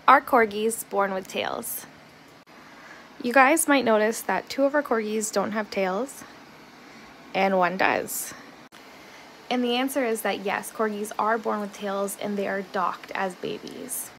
Are corgis born with tails? You guys might notice that 2 of our corgis don't have tails and 1 does. And the answer is that yes, corgis are born with tails and they are docked as babies.